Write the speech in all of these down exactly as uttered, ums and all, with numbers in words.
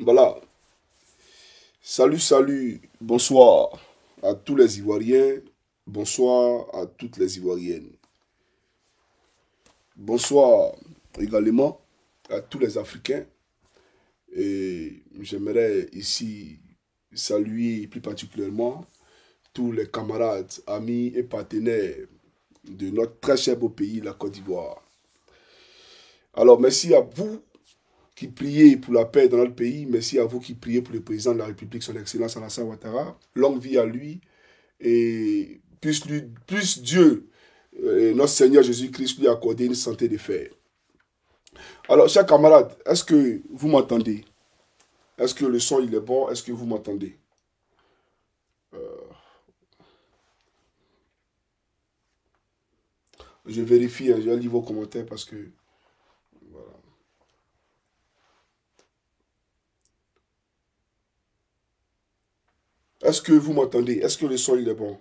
Voilà. Salut, salut, bonsoir à tous les Ivoiriens, bonsoir à toutes les Ivoiriennes. Bonsoir également à tous les Africains. Et j'aimerais ici saluer plus particulièrement tous les camarades, amis et partenaires de notre très cher beau pays, la Côte d'Ivoire. Alors, merci à vous qui priez pour la paix dans notre pays. Merci à vous qui priez pour le président de la République, son Excellence Alassane Ouattara. Longue vie à lui. Et puisse, lui, puisse Dieu, euh, notre Seigneur Jésus-Christ, lui accorder une santé de fer. Alors, chers camarades, est-ce que vous m'entendez? Est-ce que le son il est bon? Est-ce que vous m'entendez? euh... Je vérifie, hein, je vais lire vos commentaires parce que... Voilà. Est-ce que vous m'entendez? Est-ce que le son il est bon?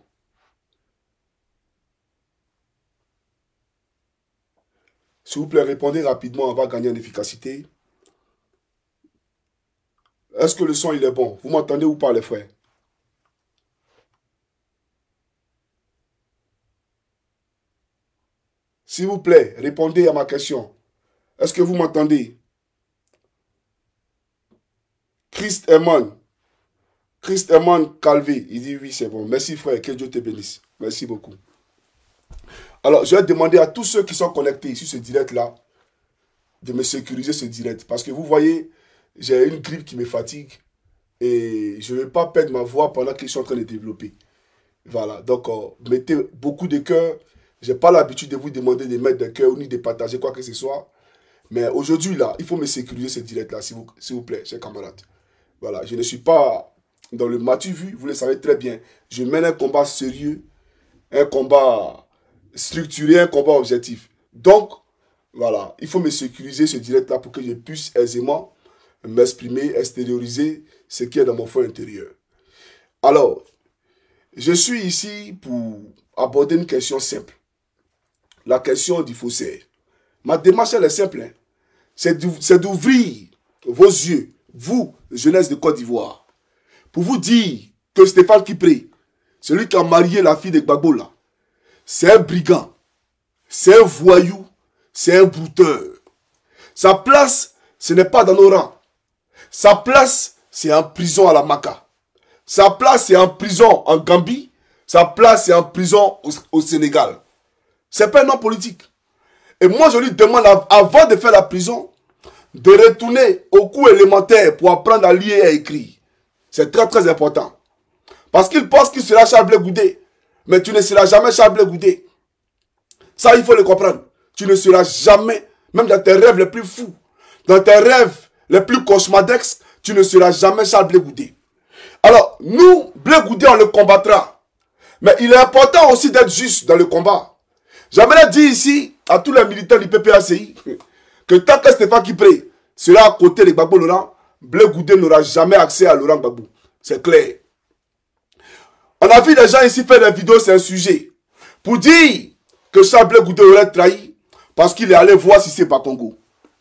S'il vous plaît, répondez rapidement, on va gagner en efficacité. Est-ce que le son il est bon? Vous m'entendez ou pas, les frères? S'il vous plaît, répondez à ma question. Est-ce que vous m'entendez? Christ Eman. Christ Eman Calvé. Il dit oui, c'est bon. Merci frère, que Dieu te bénisse. Merci beaucoup. Alors, je vais demander à tous ceux qui sont connectés sur ce direct-là de me sécuriser ce direct. Parce que vous voyez, j'ai une grippe qui me fatigue et je ne vais pas perdre ma voix pendant qu'ils sont en train de développer. Voilà, donc euh, mettez beaucoup de cœur. Je n'ai pas l'habitude de vous demander de mettre des cœurs ni de partager quoi que ce soit. Mais aujourd'hui, là, il faut me sécuriser ce direct-là, s'il vous, s'il vous plaît, chers camarades. Voilà, je ne suis pas dans le matu vu, vous le savez très bien. Je mène un combat sérieux, un combat structuré, un combat objectif. Donc, voilà, il faut me sécuriser ce direct-là pour que je puisse aisément m'exprimer, extérioriser ce qui est dans mon fond intérieur. Alors, je suis ici pour aborder une question simple. La question du faussaire. Ma démarche, elle est simple. Hein? C'est d'ouvrir vos yeux, vous, jeunesse de Côte d'Ivoire, pour vous dire que Stéphane Kipré, celui qui a marié la fille de Gbagbo là, c'est un brigand, c'est un voyou, c'est un brouteur. Sa place, ce n'est pas dans nos rangs. Sa place, c'est en prison à la Maca. Sa place, c'est en prison en Gambie. Sa place, c'est en prison au, au Sénégal. C'est pas un homme politique. Et moi, je lui demande, avant de faire la prison, de retourner au cours élémentaire pour apprendre à lire et à écrire. C'est très, très important. Parce qu'il pense qu'il sera Charles Blé Goudé. Mais tu ne seras jamais Charles Blé Goudé. Ça, il faut le comprendre. Tu ne seras jamais, même dans tes rêves les plus fous, dans tes rêves les plus cauchemardesques, tu ne seras jamais Charles Blé Goudé. Alors, nous, Blé Goudé, on le combattra. Mais il est important aussi d'être juste dans le combat. J'aimerais dire ici à tous les militants du P P A C I que tant que Stéphane Kipré sera à côté de Gbagbo Laurent, Blé Goudé n'aura jamais accès à Laurent Gbagbo. C'est clair. On a vu des gens ici faire des vidéos, c'est un sujet. Pour dire que Charles Blé Goudé aurait trahi parce qu'il est allé voir si c'est pas Congo.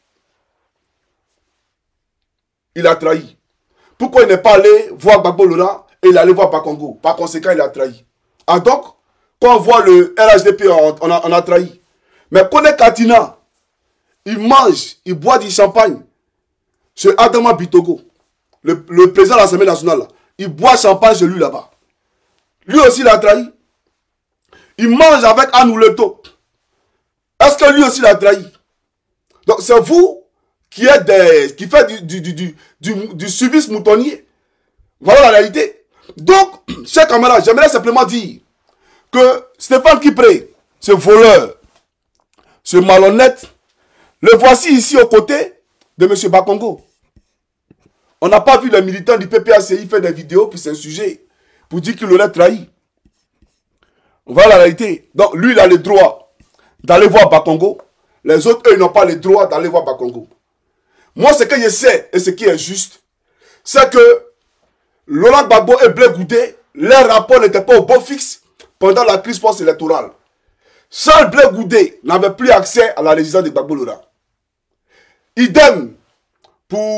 Il a trahi. Pourquoi il n'est pas allé voir Gbagbo Laurent et il est allé voir Bakongo? Par conséquent, il a trahi. Ah donc, quand on voit le R H D P, on, on, a, on a trahi. Mais Kone Katina, il mange, il boit du champagne. Chez Adama Bitogo, le, le président de l'Assemblée nationale, il boit champagne chez lui là-bas. Lui aussi, il a trahi. Il mange avec Anou Leto. Est-ce que lui aussi, il a trahi? Donc, c'est vous qui êtes des, qui fait du, du, du, du, du, du service moutonnier. Voilà la réalité. Donc, chers camarades, j'aimerais simplement dire que Stéphane Kipré, ce voleur, ce malhonnête, le voici ici aux côtés de M. Bakongo. On n'a pas vu les militants du P P A C I faire des vidéos pour ce sujet, pour dire qu'il aurait trahi. Voilà la réalité. Donc, lui, il a le droit d'aller voir Bakongo. Les autres, eux, ils n'ont pas le droit d'aller voir Bakongo. Moi, ce que je sais, et ce qui est juste, c'est que Laurent Gbagbo et Blé Goudé, leur rapport n'était pas au beau fixe pendant la crise post-électorale. Charles Blé Goudé n'avait plus accès à la résidence de Gbagbo Laurent. Idem pour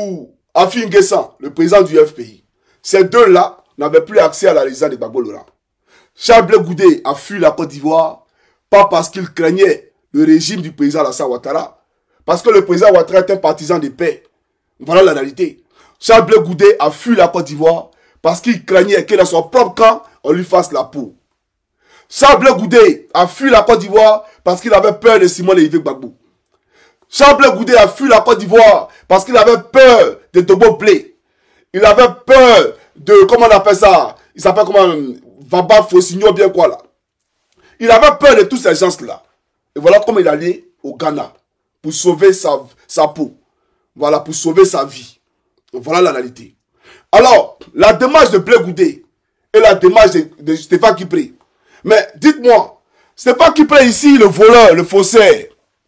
Afi N'Guessan, le président du F P I. Ces deux-là n'avaient plus accès à la résidence de Gbagbo Laurent. Charles Blé Goudé a fui la Côte d'Ivoire, pas parce qu'il craignait le régime du président Alassane Ouattara, parce que le président Ouattara est un partisan de paix. Voilà la réalité. Charles Blé Goudé a fui la Côte d'Ivoire parce qu'il craignait que dans son propre camp, on lui fasse la peau. Charles Blé Goudé a fui la Côte d'Ivoire parce qu'il avait peur de Simon Lévé Gbagbo. Charles Blé Goudé a fui la Côte d'Ivoire parce qu'il avait peur de Tobo Blé. Il avait peur de, comment on appelle ça? Il s'appelle comment? Vaba Fossigno, bien quoi là. Il avait peur de tous ces gens-là. Et voilà comment il allait au Ghana pour sauver sa, sa peau. Voilà, pour sauver sa vie. Voilà la réalité. Alors, la démarche de Blé Goudé et la démarche de, de Stéphane Kipré. Mais dites-moi, Stéphane Kipré ici, le voleur, le faussaire,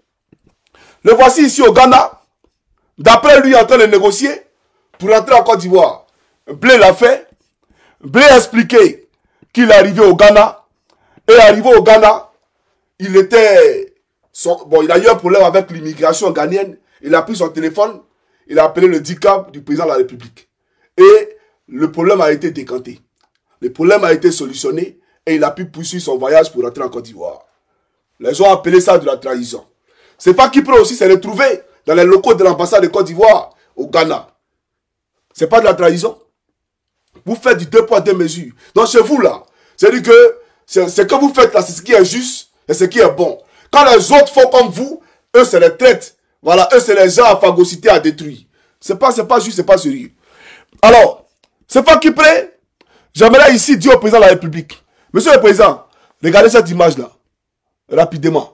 le voici ici au Ghana. D'après lui, en train de négocier pour rentrer en Côte d'Ivoire. Blé l'a fait. Blé a expliqué qu'il est arrivé au Ghana. Et arrivé au Ghana, il était... Son, bon, il a eu un problème avec l'immigration ghanéenne. Il a pris son téléphone. Il a appelé le D I C A B du président de la République. Et le problème a été décanté. Le problème a été solutionné. Et il a pu poursuivre son voyage pour rentrer en Côte d'Ivoire. Les gens ont appelé ça de la trahison. C'est pas Kipré aussi s'est retrouvé dans les locaux de l'ambassade de Côte d'Ivoire au Ghana. C'est pas de la trahison. Vous faites du deux poids, deux mesures. Donc chez vous là, c'est-à-dire que ce que vous faites là, c'est ce qui est juste et ce qui est bon. Quand les autres font comme vous, eux c'est les traites. Voilà, eux c'est les gens à phagocyter, à détruire. C'est pas, c'est pas juste, c'est pas sérieux. Alors, c'est pas Kipré. J'aimerais ici dire au président de la République. Monsieur le président, regardez cette image là. Rapidement.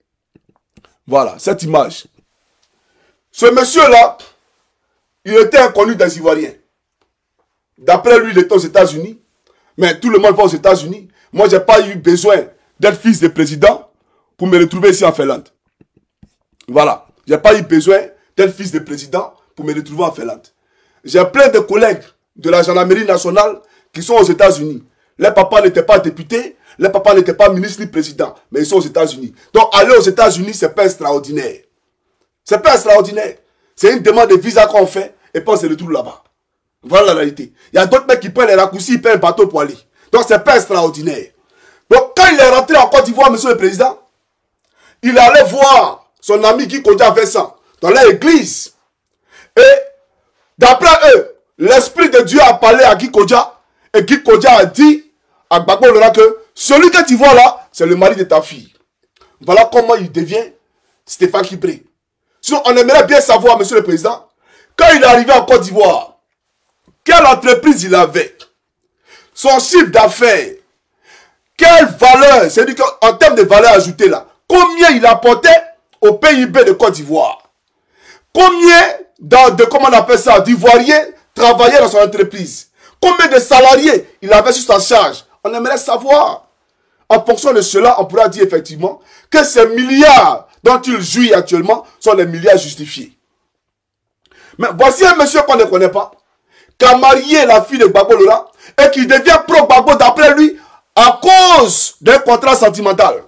Voilà, cette image. Ce monsieur-là, il était inconnu des Ivoiriens. D'après lui, il était aux États-Unis. Mais tout le monde va aux États-Unis. Moi, je n'ai pas eu besoin d'être fils de président pour me retrouver ici en Finlande. Voilà. Je n'ai pas eu besoin d'être fils de président pour me retrouver en Finlande. J'ai plein de collègues de la gendarmerie nationale qui sont aux États-Unis. Les papas n'étaient pas députés, les papas n'étaient pas ministres ni présidents, mais ils sont aux États-Unis. Donc, aller aux États-Unis, ce n'est pas extraordinaire. Ce n'est pas extraordinaire. C'est une demande de visa qu'on fait et puis on se retrouve là-bas. Voilà la réalité. Il y a d'autres mecs qui prennent les raccourcis, ils prennent un bateau pour aller. Donc, ce n'est pas extraordinaire. Donc, quand il est rentré en Côte d'Ivoire, monsieur le président, il allait voir son ami Guy Kodja Vincent dans l'église. Et, d'après eux, l'Esprit de Dieu a parlé à Guy Kodja. Et Guy Kodja a dit à Gbagbo Laurent que celui que tu vois là, c'est le mari de ta fille. Voilà comment il devient Stéphane Kipré. Sinon, on aimerait bien savoir, monsieur le président, quand il est arrivé en Côte d'Ivoire, quelle entreprise il avait, son chiffre d'affaires, quelle valeur, c'est-à-dire qu'en termes de valeur ajoutée là, combien il apportait au P I B de Côte d'Ivoire, combien dans, de, comment on appelle ça, d'Ivoiriens travaillaient dans son entreprise, combien de salariés il avait sur sa charge. On aimerait savoir. En fonction de cela, on pourra dire effectivement que ces milliards dont il jouit actuellement sont des milliards justifiés. Mais voici un monsieur qu'on ne connaît pas, qui a marié la fille de Gbagbo Laurent et qui devient pro-Gbagbo d'après lui à cause d'un contrat sentimental.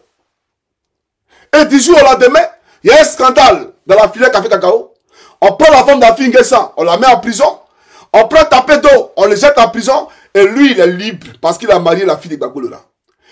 Et du jour au lendemain, il y a un scandale dans la filière Café Cacao. On prend la femme d'Afi N'Guessan, on la met en prison. On prend tapé d'eau, on le jette en prison. Et lui, il est libre parce qu'il a marié la fille de Gbagbo Laurent.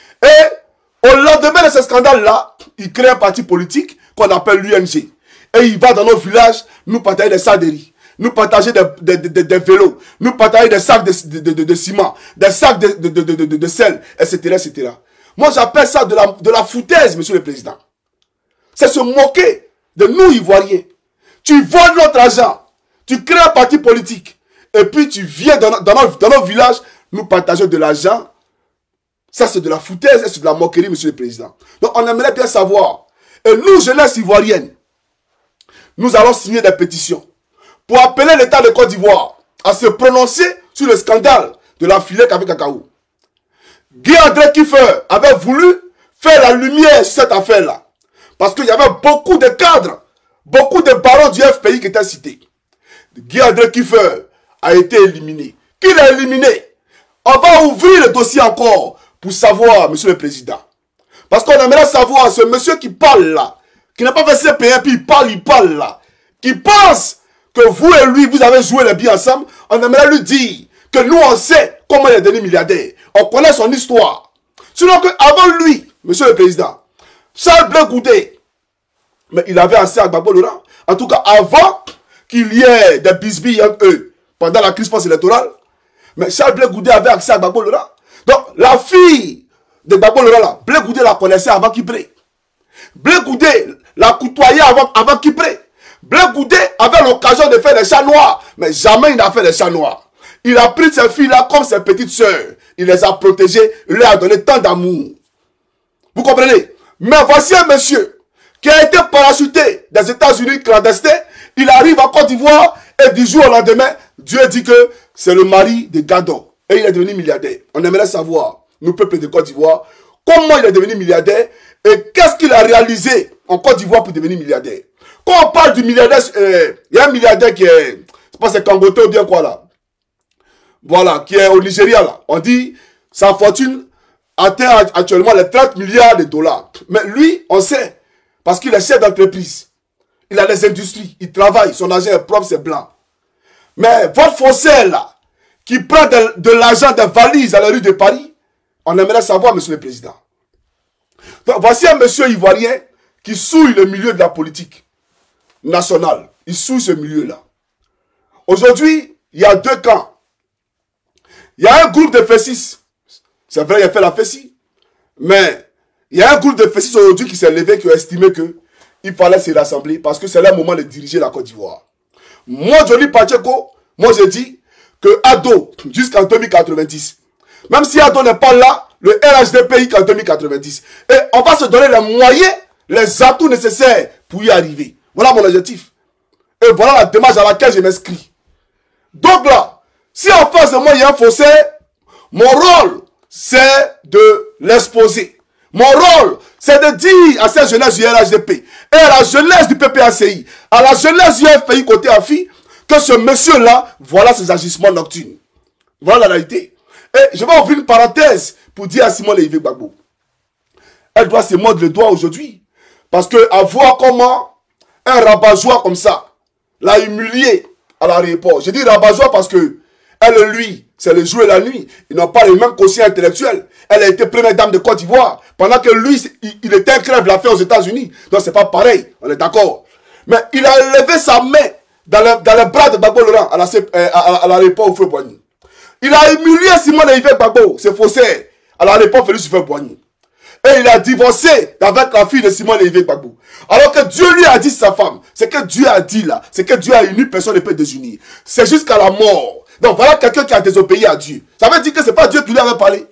Et au lendemain de ce scandale-là, il crée un parti politique qu'on appelle l'U N G. Et il va dans nos villages, nous partager des sacs de riz, nous partager des, des, des, des vélos, nous partager des sacs de, de, de, de ciment, des sacs de, de, de, de, de, de sel, et cetera, et cetera. Moi, j'appelle ça de la, de la foutaise, monsieur le président. C'est se moquer de nous, Ivoiriens. Tu voles notre argent, tu crées un parti politique, et puis tu viens dans, dans, nos, dans nos villages, nous partager de l'argent. Ça, c'est de la foutaise et c'est de la moquerie, monsieur le président. Donc, on aimerait bien savoir. Et nous, jeunesse ivoirienne, nous allons signer des pétitions pour appeler l'État de Côte d'Ivoire à se prononcer sur le scandale de la filière Café Cacao. Guy-André Kiffer avait voulu faire la lumière sur cette affaire-là. Parce qu'il y avait beaucoup de cadres, beaucoup de barons du F P I qui étaient cités. Guy-André Kiffer a été éliminé. Qui l'a éliminé? On va ouvrir le dossier encore pour savoir, monsieur le président. Parce qu'on aimerait savoir ce monsieur qui parle là, qui n'a pas fait ses payer, puis il parle, il parle là, qui pense que vous et lui, vous avez joué les billes ensemble, on aimerait lui dire que nous, on sait comment il est devenu milliardaire. On connaît son histoire. Sinon qu'avant lui, monsieur le président, Charles Blé Goudé, mais il avait assez à Gbagbo Laurent. En tout cas, avant qu'il y ait des bisbilles entre eux, pendant la crise post-électorale, mais Charles Blé Goudé avait accès à Gbagbo Laurent. Donc, la fille de Gbagbo Laurent, là, Blé Goudé la connaissait avant qu'il prenne. Blé Goudé la côtoyait avant, avant qu'il prenne. Blé Goudé avait l'occasion de faire des chats noirs, mais jamais il n'a fait des chats noirs. Il a pris ces filles-là comme ses petites sœurs. Il les a protégées, il leur a donné tant d'amour. Vous comprenez? Mais voici un monsieur qui a été parachuté des États-Unis clandestins. Il arrive en Côte d'Ivoire et du jour au lendemain, Dieu dit que c'est le mari de Gadon. Et il est devenu milliardaire. On aimerait savoir, nous, peuple de Côte d'Ivoire, comment il est devenu milliardaire et qu'est-ce qu'il a réalisé en Côte d'Ivoire pour devenir milliardaire. Quand on parle du milliardaire, euh, il y a un milliardaire qui est, c'est pas c'est Kangote ou bien quoi là. Voilà, qui est au Nigeria là. On dit, sa fortune atteint actuellement les trente milliards de dollars. Mais lui, on sait, parce qu'il est chef d'entreprise. Il a des industries, il travaille, son argent est propre, c'est blanc. Mais votre foncier là, qui prend de, de l'argent des valises à la rue de Paris, on aimerait savoir, monsieur le président. Donc, voici un monsieur ivoirien qui souille le milieu de la politique nationale. Il souille ce milieu-là. Aujourd'hui, il y a deux camps. Il y a un groupe de Fessis. C'est vrai, il a fait la Fessis. Mais il y a un groupe de Fessis aujourd'hui qui s'est levé, qui a estimé qu'il fallait se rassembler parce que c'est le moment de diriger la Côte d'Ivoire. Moi, Johnny Pacheco, moi je dis que Ado, jusqu'en deux mille quatre-vingt-dix, même si Ado n'est pas là, le R H D P qu'en deux mille quatre-vingt-dix. Et on va se donner les moyens, les atouts nécessaires pour y arriver. Voilà mon objectif. Et voilà la démarche à laquelle je m'inscris. Donc là, si en face de moi il y a un fossé, mon rôle, c'est de l'exposer. Mon rôle, c'est de dire à cette jeunesse du R H D P et à la jeunesse du P P A C I, à la jeunesse du F P I côté Afi, que ce monsieur-là, voilà ses agissements nocturnes. Voilà la réalité. Et je vais ouvrir une parenthèse pour dire à Simone Leïvé Gbagbo. Elle doit se mordre le doigt aujourd'hui. Parce que à voir comment un rabat-joie comme ça l'a humilié à l'aéroport. Je dis rabat-joie parce que elle et lui, c'est le jour et la nuit. Ils n'ont pas le même quotient intellectuel. Elle a été première dame de Côte d'Ivoire. Pendant que lui, il, il était un crève l'a fait aux États-Unis. Donc c'est pas pareil. On est d'accord. Mais il a levé sa main dans le, dans le bras de Gbagbo Laurent à l'aéroport au Feu-Boigny. Il a humilié Simone Leïvé Gbagbo, ce faussaire, à l'aéroport Félix Houphouët-Boigny. Et il a divorcé avec la fille de Simone Leïvé Gbagbo. Alors que Dieu lui a dit sa femme. C'est que Dieu a dit là. C'est que Dieu a uni, personne ne peut désunir. C'est jusqu'à la mort. Donc voilà quelqu'un qui a désobéi à Dieu. Ça veut dire que ce n'est pas Dieu qui lui avait parlé.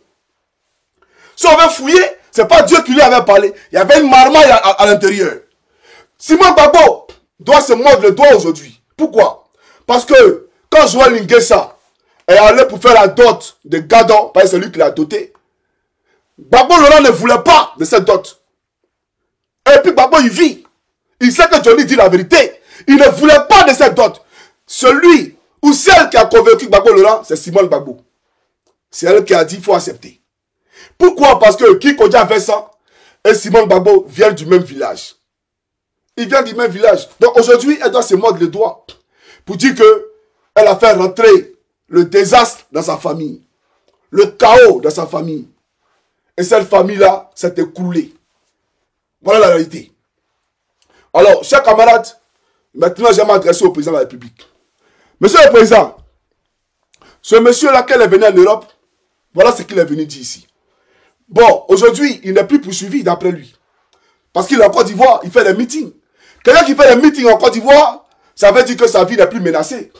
Si on veut fouiller, ce n'est pas Dieu qui lui avait parlé. Il y avait une marmaille à, à, à l'intérieur. Simone Gbagbo doit se mordre le doigt aujourd'hui. Pourquoi? Parce que quand Joël Nguessa est allé pour faire la dot de Gadon, parce que c'est lui qui l'a doté, Gbagbo Laurent ne voulait pas de cette dot. Et puis Gbagbo il vit. Il sait que Johnny dit la vérité. Il ne voulait pas de cette dot. Celui ou celle qui a convaincu Gbagbo Laurent, c'est Simone Gbagbo. C'est elle qui a dit qu'il faut accepter. Pourquoi? Parce que Kikodia Vincent et Simone Gbagbo viennent du même village. Ils viennent du même village. Donc aujourd'hui, elle doit se mordre le doigt pour dire qu'elle a fait rentrer le désastre dans sa famille. Le chaos dans sa famille. Et cette famille-là s'est écroulée. Voilà la réalité. Alors, chers camarades, maintenant je vais m'adresser au président de la République. Monsieur le président, ce monsieur-là, qui est venu en Europe, voilà ce qu'il est venu dire ici. Bon, aujourd'hui, il n'est plus poursuivi d'après lui. Parce qu'il est en Côte d'Ivoire, il fait des meetings. Quelqu'un qui fait des meetings en Côte d'Ivoire, ça veut dire que sa vie n'est plus menacée.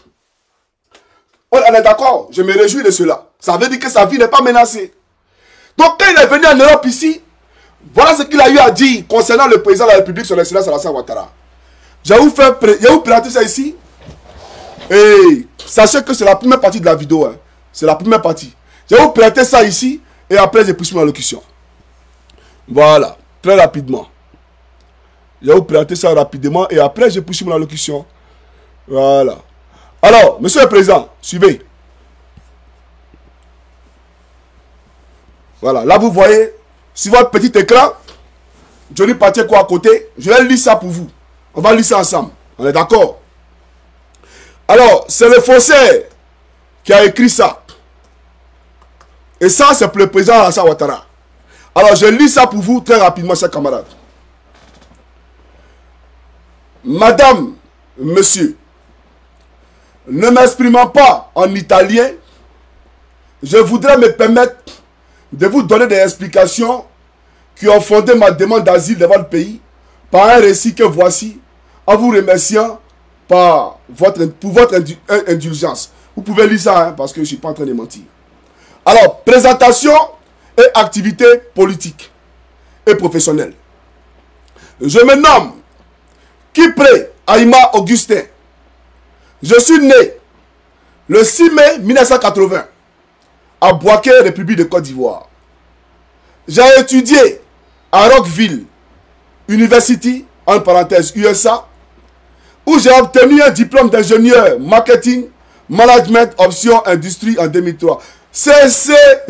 On est d'accord, je me réjouis de cela. Ça veut dire que sa vie n'est pas menacée. Donc quand il est venu en Europe ici, voilà ce qu'il a eu à dire concernant le président de la République, son excellence Alassane Ouattara. Je vais vous faire, je vais vous présenter ça ici. Et sachez que c'est la première partie de la vidéo. Hein. C'est la première partie. Je vais vous prêter ça ici. Et après, je poursuis ma locution. Voilà. Très rapidement. Je vais vous prêter ça rapidement. Et après, je poursuis ma locution. Voilà. Alors, monsieur le président, suivez. Voilà. Là, vous voyez, sur votre petit écran, Johnny Pacheco à côté. Je vais lire ça pour vous. On va lire ça ensemble. On est d'accord? Alors, c'est le faussaire qui a écrit ça. Et ça, c'est pour le président Alassane Ouattara. Alors, je lis ça pour vous très rapidement, chers camarades. Madame, monsieur, ne m'exprimant pas en italien, je voudrais me permettre de vous donner des explications qui ont fondé ma demande d'asile devant le pays par un récit que voici, en vous remerciant par votre, pour votre indulgence. Vous pouvez lire ça, hein, parce que je ne suis pas en train de mentir. Alors, présentation et activité politique et professionnelle. Je me nomme Kipré Aïma Augustin. Je suis né le six mai mille neuf cent quatre-vingts à Bouaké, République de Côte d'Ivoire. J'ai étudié à Rockville University, en parenthèse U S A, où j'ai obtenu un diplôme d'ingénieur marketing, management, option, industrie en deux mille trois. C'est... c'est...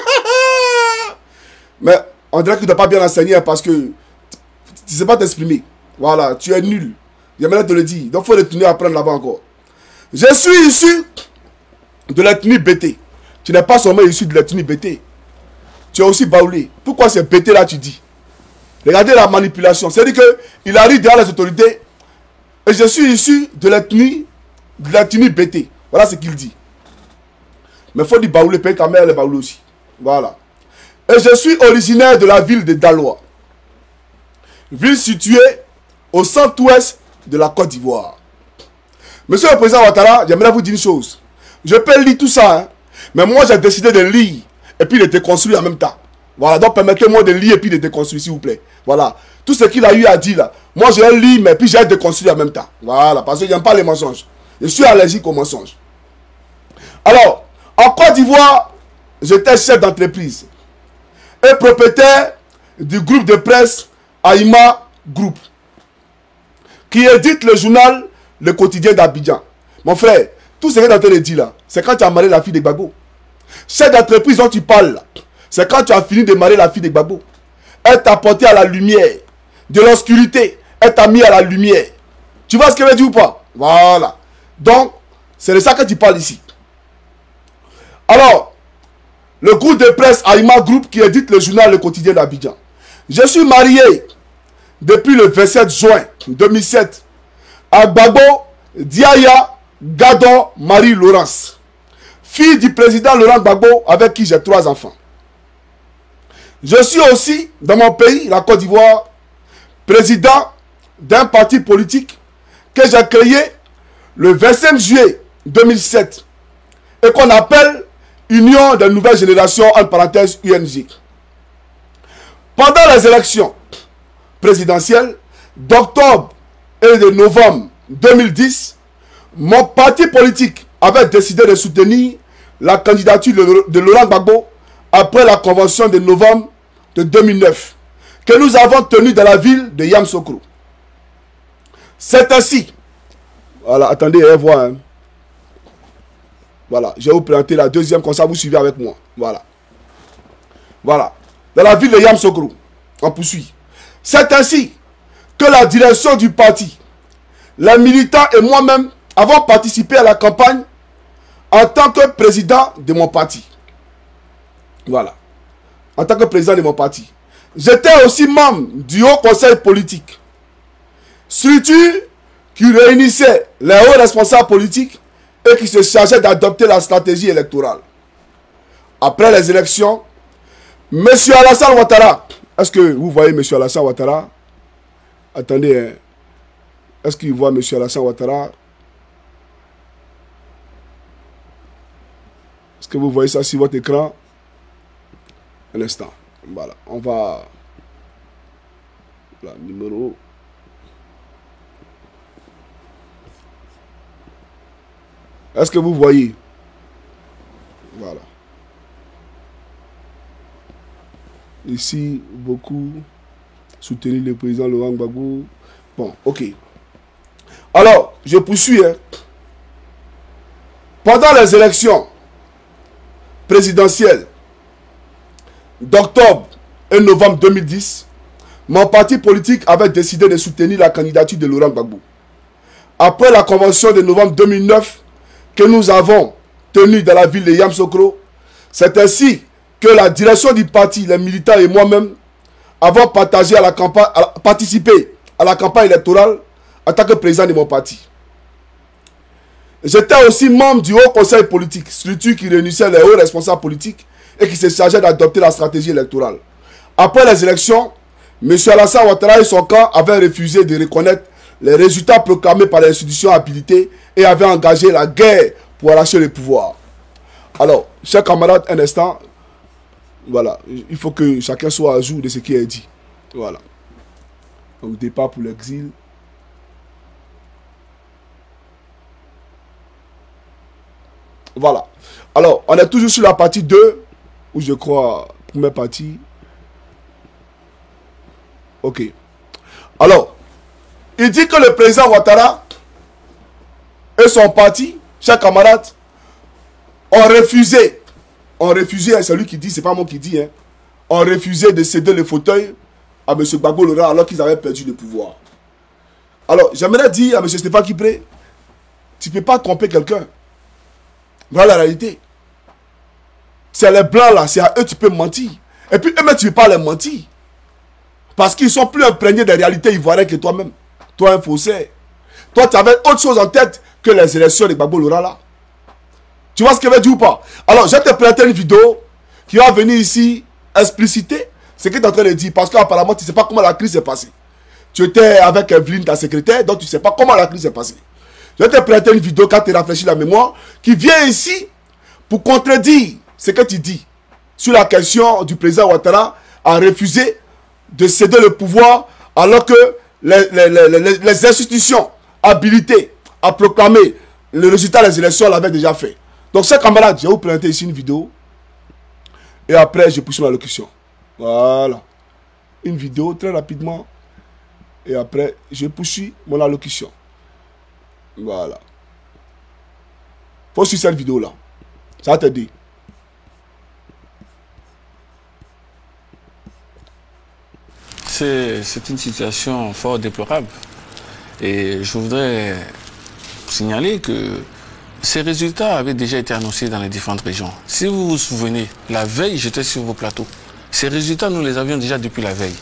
Mais on dirait que tu ne dois pas bien enseigner parce que tu ne sais pas t'exprimer. Voilà, tu es nul. J'aimerais te le dire. Donc il faut retourner apprendre là-bas encore. Je suis issu de l'ethnie B T. Tu n'es pas seulement issu de l'ethnie B T. Tu es aussi baoulé. Pourquoi c'est B T là tu dis? Regardez la manipulation. C'est-à-dire qu'il arrive derrière les autorités et je suis issu de l'ethnie de l'ethnie B T. Voilà ce qu'il dit. Mais il faut dire baoulé, paye ta mère, elle est baoulée aussi. Voilà. Et je suis originaire de la ville de Daloa. Ville située au centre-ouest de la Côte d'Ivoire. Monsieur le président Ouattara, j'aimerais vous dire une chose. Je peux lire tout ça, hein, mais moi j'ai décidé de lire et puis de déconstruire en même temps. Voilà, donc permettez-moi de lire et puis de déconstruire, s'il vous plaît. Voilà. Tout ce qu'il a eu à dire là, moi je vais lire, mais puis je vais déconstruire en même temps. Voilà, parce que je n'aime pas les mensonges. Je suis allergique aux mensonges. Alors, en Côte d'Ivoire, j'étais chef d'entreprise et propriétaire du groupe de presse Aïma Group, qui édite le journal Le Quotidien d'Abidjan. Mon frère, tout ce que tu es en train de dire là, c'est quand tu as marié la fille de Gbagbo. Chef d'entreprise dont tu parles là, c'est quand tu as fini de marier la fille de Gbagbo. Elle t'a porté à la lumière. De l'obscurité, elle t'a mis à la lumière. Tu vois ce que je veux dire ou pas? Voilà. Donc, c'est de ça que tu parles ici. Alors, le groupe de presse Aïma Group qui édite le journal Le Quotidien d'Abidjan. Je suis marié depuis le vingt-sept juin deux mille sept à Gbagbo Diaya Gadon Marie-Laurence, fille du président Laurent Gbagbo avec qui j'ai trois enfants. Je suis aussi, dans mon pays, la Côte d'Ivoire, président d'un parti politique que j'ai créé le vingt-cinq juillet deux mille sept et qu'on appelle Union de Nouvelle Génération, en parenthèse U N G. Pendant les élections présidentielles d'octobre et de novembre deux mille dix, mon parti politique avait décidé de soutenir la candidature de Laurent Gbagbo après la convention de novembre de deux mille neuf que nous avons tenue dans la ville de Yamoussoukro. C'est ainsi. Voilà, attendez, allez voir. Hein. Voilà, je vais vous présenter la deuxième, comme ça vous suivez avec moi. Voilà. Voilà. Dans la ville de Yamoussoukro, on poursuit. C'est ainsi que la direction du parti, les militants et moi-même avons participé à la campagne en tant que président de mon parti. Voilà. En tant que président de mon parti. J'étais aussi membre du Haut Conseil politique. Structure qui réunissait les hauts responsables politiques et qui se chargeait d'adopter la stratégie électorale. Après les élections, M. Alassane Ouattara, est-ce que vous voyez M. Alassane Ouattara? Attendez, hein. Est-ce qu'il voit M. Alassane Ouattara? Est-ce que vous voyez ça sur votre écran? Un instant. Voilà. On va... Voilà, numéro... Est-ce que vous voyez? Voilà. Ici, beaucoup soutenir le président Laurent Gbagbo. Bon, ok. Alors, je poursuis. Hein. Pendant les élections présidentielles d'octobre et novembre deux mille dix, mon parti politique avait décidé de soutenir la candidature de Laurent Gbagbo. après la convention de novembre deux mille neuf que nous avons tenue dans la ville de Yamoussoukro, c'est ainsi que la direction du parti, les militants et moi-même avons partagé à la campagne, à la, participé à la campagne électorale en tant que président de mon parti. J'étais aussi membre du Haut Conseil politique, structure qui réunissait les hauts responsables politiques et qui se chargeait d'adopter la stratégie électorale. Après les élections, M. Alassane Ouattara et son camp avaient refusé de reconnaître les résultats proclamés par les institutions habilitées et avaient engagé la guerre pour arracher le pouvoir. Alors, chers camarades, un instant, voilà, il faut que chacun soit à jour de ce qui est dit. Voilà. Donc, départ pour l'exil. Voilà. Alors, on est toujours sur la partie deux, où je crois, première partie. Ok. Alors, il dit que le président Ouattara et son parti, chers camarades, ont refusé, ont refusé, c'est lui qui dit, c'est pas moi qui dis, hein, ont refusé de céder le fauteuil à M. Gbagbo Laurent alors qu'ils avaient perdu le pouvoir. Alors, j'aimerais dire à M. Stéphane Kipré, tu ne peux pas tromper quelqu'un. Voilà la réalité. C'est les blancs là, c'est à eux que tu peux mentir. Et puis eux-mêmes, tu ne peux pas les mentir. Parce qu'ils sont plus imprégnés des réalités ivoiriennes que toi-même. Toi, un faussaire. Toi, tu avais autre chose en tête que les élections de Gbagbo Laurent là. Tu vois ce que je veux dire ou pas? Alors, je vais te présenter une vidéo qui va venir ici expliciter ce que tu es en train de dire. Parce qu'apparemment, tu ne sais pas comment la crise s'est passée. Tu étais avec Evelyne, ta secrétaire, donc tu ne sais pas comment la crise s'est passée. Je vais te présenter une vidéo quand tu réfléchis la mémoire qui vient ici pour contredire ce que tu dis sur la question du président Ouattara a refusé de céder le pouvoir alors que les, les, les, les, les institutions habilitées à proclamer le résultat des élections l'avaient déjà fait. Donc, chers camarades, je vais vous présenter ici une vidéo et après, je poursuis ma locution. Voilà. Une vidéo très rapidement et après, je poursuis mon allocution. Voilà. Faut suivre cette vidéo-là. Ça va t'aider. C'est une situation fort déplorable. Et je voudrais signaler que ces résultats avaient déjà été annoncés dans les différentes régions. Si vous vous souvenez, la veille, j'étais sur vos plateaux. Ces résultats, nous les avions déjà depuis la veille.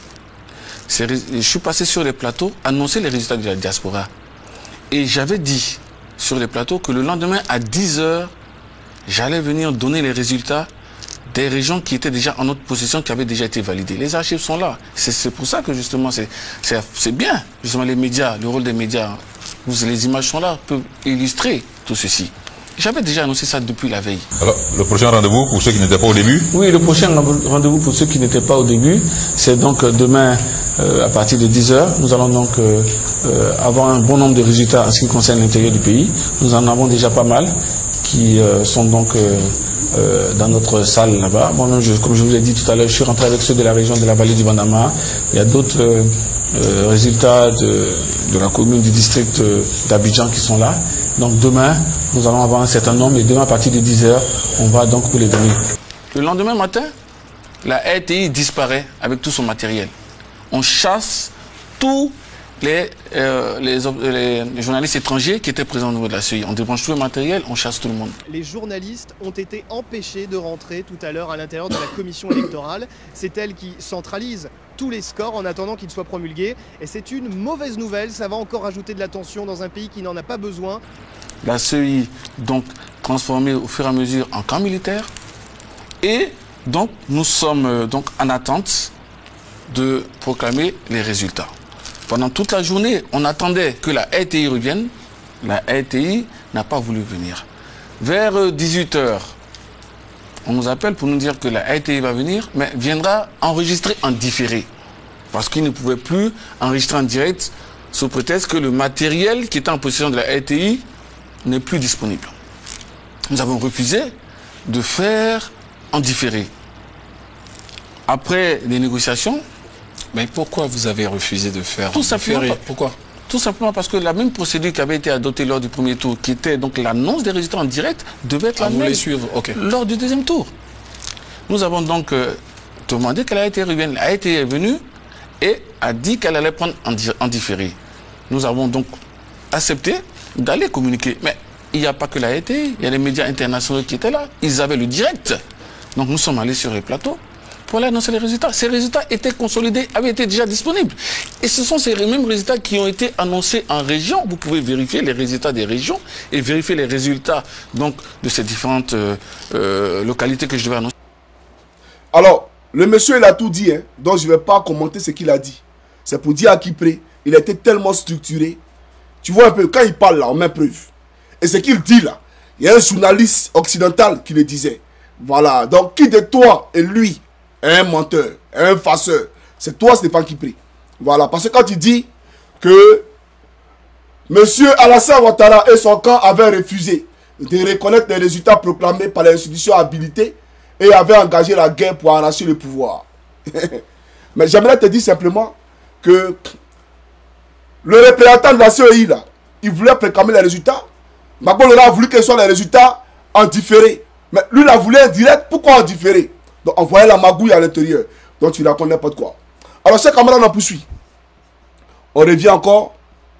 Je suis passé sur les plateaux, annoncer les résultats de la diaspora. Et j'avais dit sur les plateaux que le lendemain à dix heures, j'allais venir donner les résultats des régions qui étaient déjà en notre possession, qui avaient déjà été validées. Les archives sont là. C'est pour ça que justement, c'est bien, justement les médias, le rôle des médias. Vous, les images sont là, peuvent illustrer tout ceci. J'avais déjà annoncé ça depuis la veille. Alors, le prochain rendez-vous pour ceux qui n'étaient pas au début? Oui, le prochain rendez-vous pour ceux qui n'étaient pas au début, c'est donc demain euh, à partir de dix heures. Nous allons donc euh, euh, avoir un bon nombre de résultats en ce qui concerne l'intérieur du pays. Nous en avons déjà pas mal qui euh, sont donc euh, euh, dans notre salle là-bas. Moi-même, comme je vous ai dit tout à l'heure, je suis rentré avec ceux de la région de la vallée du Bandama. Il y a d'autres euh, euh, résultats de, de la commune du district euh, d'Abidjan qui sont là. Donc demain, nous allons avoir un certain nombre et demain à partir de dix heures, on va donc vous les donner. Le lendemain matin, la R T I disparaît avec tout son matériel. On chasse tous les, euh, les, les, les journalistes étrangers qui étaient présents au niveau de la C E I. On débranche tout le matériel, on chasse tout le monde. Les journalistes ont été empêchés de rentrer tout à l'heure à l'intérieur de la commission électorale. C'est elle qui centralise tous les scores en attendant qu'ils soient promulgués. Et c'est une mauvaise nouvelle, ça va encore ajouter de la tension dans un pays qui n'en a pas besoin. La C E I, donc, transformée au fur et à mesure en camp militaire. Et donc, nous sommes euh, donc en attente de proclamer les résultats. Pendant toute la journée, on attendait que la R T I revienne. La R T I n'a pas voulu venir. Vers dix-huit heures, on nous appelle pour nous dire que la R T I va venir, mais viendra enregistrer en différé. Parce qu'il ne pouvait plus enregistrer en direct sous prétexte que le matériel qui était en possession de la R T I n'est plus disponible. Nous avons refusé de faire en différé. Après les négociations... Mais pourquoi vous avez refusé de faire Tout simplement, différé? Pourquoi? Tout simplement parce que la même procédure qui avait été adoptée lors du premier tour, qui était donc l'annonce des résultats en direct, devait être ah, la vous même les suivre, ok. lors du deuxième tour. Nous avons donc euh, demandé qu'elle a été revenue. Elle a été venue et a dit qu'elle allait prendre en, en différé. Nous avons donc accepté d'aller communiquer. Mais il n'y a pas que la R T I, il y a les médias internationaux qui étaient là. Ils avaient le direct. Donc nous sommes allés sur les plateaux pour aller annoncer les résultats. Ces résultats étaient consolidés, avaient été déjà disponibles. Et ce sont ces mêmes résultats qui ont été annoncés en région. Vous pouvez vérifier les résultats des régions et vérifier les résultats donc, de ces différentes euh, euh, localités que je devais annoncer. Alors, le monsieur, il a tout dit, hein, donc je ne vais pas commenter ce qu'il a dit. C'est pour dire à qui près, il a été tellement structuré. Tu vois un peu, quand il parle là, on met preuve. Et ce qu'il dit là, il y a un journaliste occidental qui le disait. Voilà, donc qui de toi et lui est un menteur, est un farceur? C'est toi, Stéphane Kipré. Voilà, parce que quand il dit que monsieur Alassane Ouattara et son camp avaient refusé de reconnaître les résultats proclamés par les institutions habilitées et avaient engagé la guerre pour arracher le pouvoir. Mais j'aimerais te dire simplement que le représentant de la C E I, là, il voulait proclamer les résultats. Gbagbo a voulu que ce soit les résultats en différé. Mais lui, il a voulu en direct. Pourquoi en différé? Donc, on voyait la magouille à l'intérieur. Donc, tu racontes n'importe quoi. Alors, chers camarades, on poursuit. On revient encore.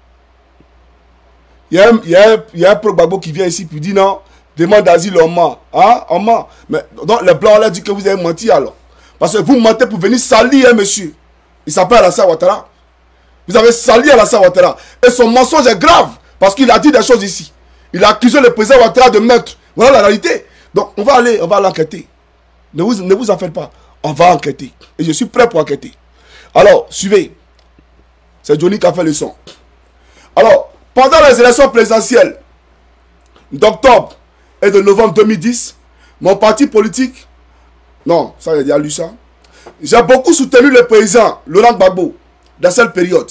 Il y a un, il y a un, il y a un pro Gbagbo qui vient ici puis dit non, demande d'asile, on ment. Hein? On ment. Mais donc, les blancs, on a dit que vous avez menti alors. Parce que vous mentez pour venir salir un monsieur. Il s'appelle Alassane Ouattara. Vous avez sali Alassane Ouattara. Et son mensonge est grave. Parce qu'il a dit des choses ici. Il a accusé le président Ouattara de meurtre. Voilà la réalité. Donc, on va aller, on va l'enquêter. Ne vous, ne vous en faites pas. On va enquêter. Et je suis prêt pour enquêter. Alors, suivez. C'est Johnny qui a fait le son. Alors, pendant les élections présidentielles d'octobre et de novembre deux mille dix, mon parti politique, non, ça, il a lu ça, j'ai beaucoup soutenu le président Laurent Gbagbo dans cette période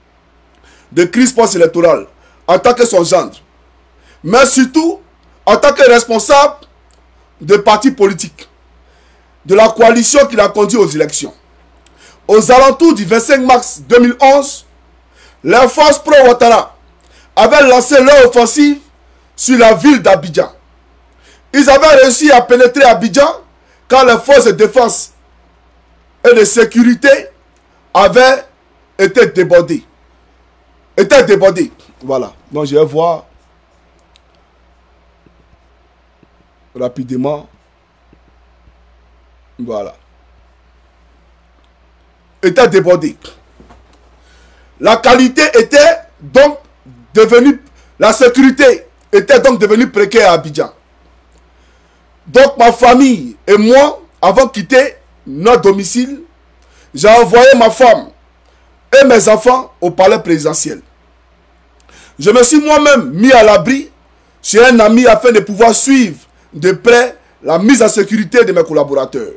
de crise post-électorale en tant que son gendre, mais surtout en tant que responsable de parti politique, de la coalition qui l'a conduit aux élections. Aux alentours du vingt-cinq mars deux mille onze, les forces pro-Ouattara avaient lancé leur offensive sur la ville d'Abidjan. Ils avaient réussi à pénétrer Abidjan quand les forces de défense et de sécurité avaient été débordées. Étaient débordées. Voilà. Donc je vais voir rapidement. Voilà. Était débordé. La qualité était donc devenue, la sécurité était donc devenue précaire à Abidjan. Donc ma famille et moi, avant de quitter notre domicile, j'ai envoyé ma femme et mes enfants au palais présidentiel. Je me suis moi-même mis à l'abri chez un ami afin de pouvoir suivre de près la mise en sécurité de mes collaborateurs.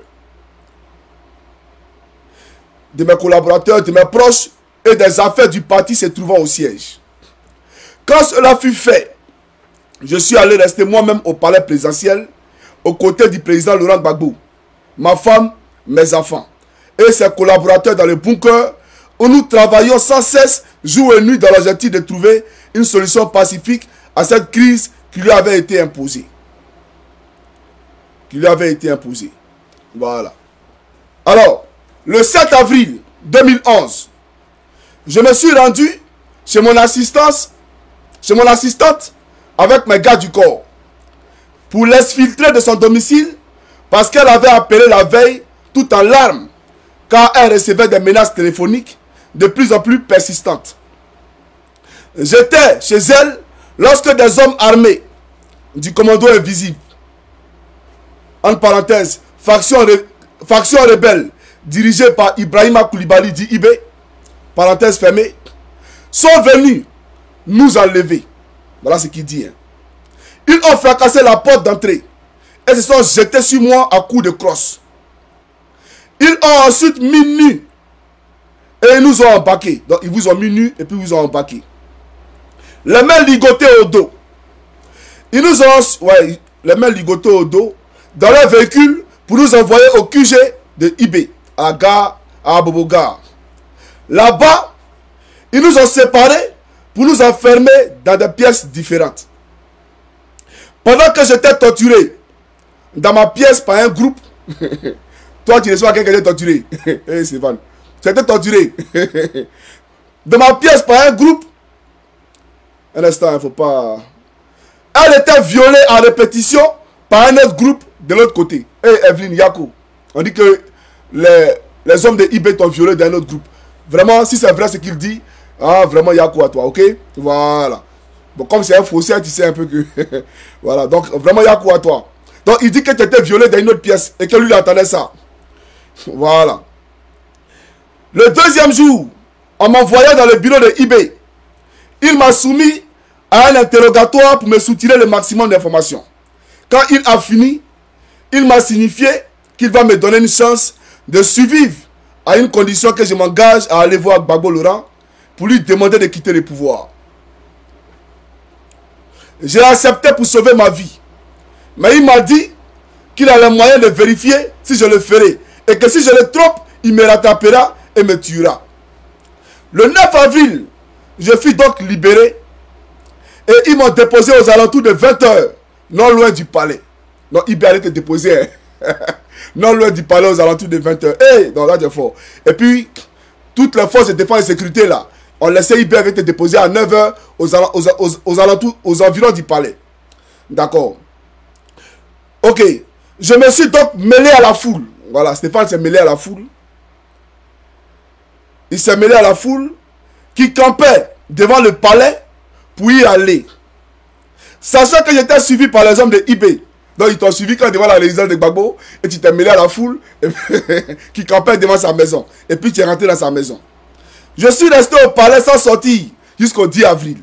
De mes collaborateurs, de mes proches et des affaires du parti se trouvant au siège. Quand cela fut fait, je suis allé rester moi-même au palais présidentiel aux côtés du président Laurent Gbagbo, ma femme, mes enfants et ses collaborateurs dans le bunker où nous travaillons sans cesse, jour et nuit, dans l'objectif de trouver une solution pacifique à cette crise qui lui avait été imposée. Qui lui avait été imposée. Voilà. Alors, le sept avril deux mille onze, je me suis rendu chez mon assistance, chez mon assistante avec mes gars du corps pour l'exfiltrer de son domicile parce qu'elle avait appelé la veille tout en larmes car elle recevait des menaces téléphoniques de plus en plus persistantes. J'étais chez elle lorsque des hommes armés du commando invisible, entre parenthèses, faction, ré, faction rebelle dirigée par Ibrahima Koulibaly dit Ibé, parenthèse fermée, sont venus nous enlever. Voilà ce qu'il dit. Hein. Ils ont fracassé la porte d'entrée et se sont jetés sur moi à coups de crosse. Ils ont ensuite mis nus et ils nous ont embarqués. Donc ils vous ont mis nus et puis ils vous ont embarqués. Les mains ligotées au dos. Ils nous ont, ouais, les mains ligotées au dos dans leur véhicule pour nous envoyer au Q G de Ibé, à Gare, à Abobogar. Là-bas, ils nous ont séparés pour nous enfermer dans des pièces différentes. Pendant que j'étais torturé dans ma pièce par un groupe, toi tu reçois quelqu'un qui est torturé. Hey, Stéphane, tu étais torturé dans ma pièce par un groupe Un instant, il ne faut pas... Elle était violée en répétition par un autre groupe de l'autre côté. Et hey, Evelyne, Yako, on dit que les, les hommes de I B t'ont violé d'un autre groupe. Vraiment, si c'est vrai ce qu'il dit, ah, vraiment Yako à toi, ok? Voilà. Bon, comme c'est un faussaire, tu sais un peu que... voilà, donc vraiment Yako à toi. Donc il dit que tu étais violé dans une autre pièce et que lui il entendait ça. Voilà. Le deuxième jour, en m'envoyant dans le bureau de I B, il m'a soumis à un interrogatoire pour me soutirer le maximum d'informations. Quand il a fini, il m'a signifié qu'il va me donner une chance de survivre à une condition que je m'engage à aller voir Gbagbo Laurent pour lui demander de quitter le pouvoir. J'ai accepté pour sauver ma vie. Mais il m'a dit qu'il a le moyen de vérifier si je le ferai. Et que si je le trompe, il me rattrapera et me tuera. Le neuf avril, je fus donc libéré. Et ils m'ont déposé aux alentours de vingt heures, non loin du palais. Non, il allait te déposer. Hein. Non loin du palais aux alentours de vingt heures. Eh, hey, non, là, c'est fort. Et puis, toutes les forces de défense et de sécurité, là, on laissait I B te déposer à neuf heures aux, aux, aux, aux alentours, aux environs du palais. D'accord. Ok. Je me suis donc mêlé à la foule. Voilà, Stéphane s'est mêlé à la foule. Il s'est mêlé à la foule qui campait devant le palais pour y aller. Sachant que j'étais suivi par les hommes de I B. Donc ils t'ont suivi quand devant la résidence de Gbagbo et tu t'es mêlé à la foule et qui campait devant sa maison. Et puis tu es rentré dans sa maison. Je suis resté au palais sans sortir jusqu'au dix avril.